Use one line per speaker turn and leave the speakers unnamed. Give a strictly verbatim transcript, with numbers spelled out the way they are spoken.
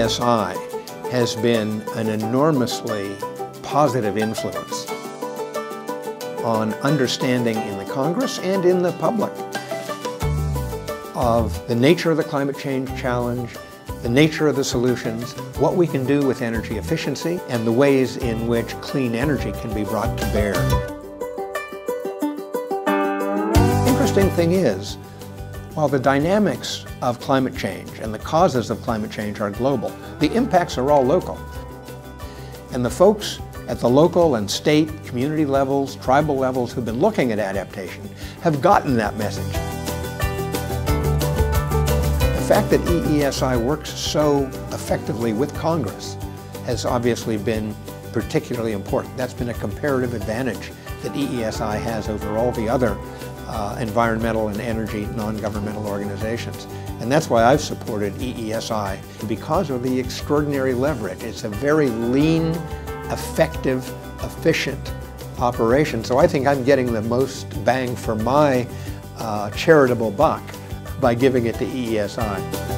S I has been an enormously positive influence on understanding in the Congress and in the public of the nature of the climate change challenge, the nature of the solutions, what we can do with energy efficiency, and the ways in which clean energy can be brought to bear. Interesting thing is, while the dynamics of climate change and the causes of climate change are global, the impacts are all local. And the folks at the local and state, community levels, tribal levels who've been looking at adaptation have gotten that message. The fact that E E S I works so effectively with Congress has obviously been particularly important. That's been a comparative advantage that E E S I has over all the other uh, environmental and energy non-governmental organizations. And that's why I've supported E E S I, because of the extraordinary leverage. It's a very lean, effective, efficient operation. So I think I'm getting the most bang for my uh, charitable buck by giving it to E E S I.